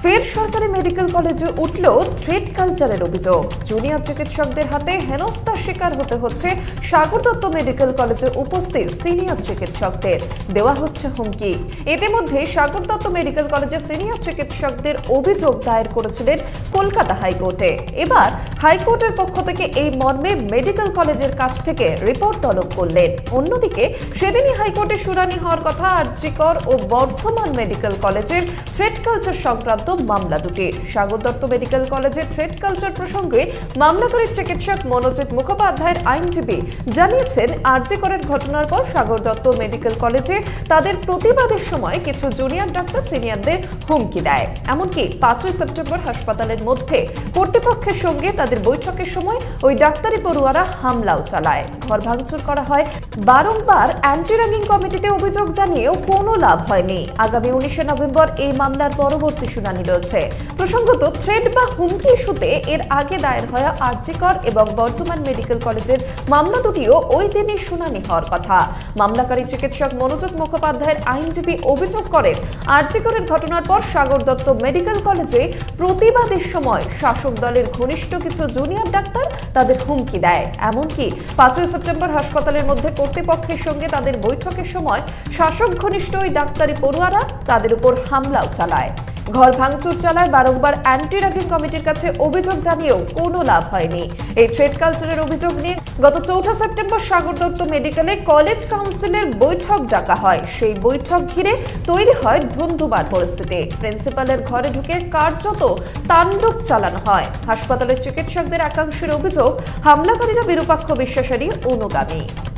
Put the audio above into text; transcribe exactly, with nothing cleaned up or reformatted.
ফের সরকারি মেডিকেল কলেজে উঠল থ্রেড কালচারের অভিযোগ। জুনিয়র চিকিৎসকদের হাতে হেনস্থার শিকার হতে হচ্ছে সাগর দত্ত মেডিকেল কলেজে উপস্থিত সিনিয়র চিকিৎসকদের। দেওয়া হচ্ছে হুমকি। ইতিমধ্যে সাগর দত্ত মেডিকেল কলেজে সিনিয়র চিকিৎসকদের অভিযোগ দায়ের করেছিলেন কলকাতা হাইকোর্টে। এবার হাইকোর্টের পক্ষ থেকে এই মর্মে মেডিকেল কলেজের কাছ থেকে রিপোর্ট তলব করলেন। অন্যদিকে সেদিনই হাইকোর্টে শুনানি হওয়ার কথা আরজিকর ও বর্ধমান মেডিকেল কলেজের থ্রেড কালচার সংক্রান্ত মামলা দুটির। সাগর দত্ত মেডিকেল কলেজের থ্রেড কালচার প্রসঙ্গে মামলাকারী চিকিৎসক মনোজিৎ মুখোপাধ্যায়ের আইনজীবী জানিয়েছেন, আরজিকরের ঘটনার পর সাগর দত্ত মেডিকেল কলেজে তাদের প্রতিবাদের সময় কিছু জুনিয়র ডাক্তার সিনিয়রদের হুমকি দেয়। এমনকি পাঁচই সেপ্টেম্বর হাসপাতালের মধ্যে কর্তৃপক্ষের সঙ্গে তাদের বৈঠকের সময় ওই ডাক্তারি পড়ুয়ারা হামলাও চালায়। ঘর ভাঙচুর করা হয়। বারংবার অ্যান্টি র্যাগিং কমিটিতে অভিযোগ জানিয়েও কোনো লাভ হয়নি। আগামী উনিশে নভেম্বর এই মামলার পরবর্তী শুনানি রয়েছে। প্রসঙ্গত, থ্রেড বা হুমকি ইস্যুতে এর আগে দায়ের হওয়া আরজিকর এবং বর্ধমান মেডিকেল কলেজের মামলা দুটিও ওই দিনই শুনানি হওয়ার কথা। মামলাকারী চিকিৎসক মনোজিৎ মুখোপাধ্যায়ের আইনজীবী অভিযোগ করেন, আরজিকরের ঘটনার পর সাগর দত্ত মেডিকেল কলেজে প্রতিবাদের সময় শাসক দলের ঘনিষ্ঠ কিছু জুনিয়র ডাক্তার তাদের হুমকি দেয়। এমনকি পাঁচই সেপ্টেম্বর হাসপাতালের মধ্যে কর্তৃপক্ষের সঙ্গে তাদের বৈঠকের সময় শাসক ঘনিষ্ঠ ওই ডাক্তারি পড়ুয়ারা তাদের উপর হামলাও চালায়। ঘর ভাঙচুর চালায়। বারংবার অ্যান্টি র্যাগিং কমিটির কাছে অভিযোগ জানিয়েও কোনো লাভ হয়নি। এই থ্রেড কালচারের অভিযোগ নিয়ে গত চৌঠা সেপ্টেম্বর সাগর দত্ত মেডিকেলে কলেজ কাউন্সিলের বৈঠক ডাকা হয়। সেই বৈঠক ঘিরে তৈরি হয় ধুন্ধুমার পরিস্থিতি। প্রিন্সিপালের ঘরে ঢুকে কার্যত তাণ্ডব চালানো হয়। হাসপাতালের চিকিৎসকদের একাংশের অভিযোগ, হামলাকারীরা বিরূপাক্ষ বিশ্বাসেরই অনুগামী।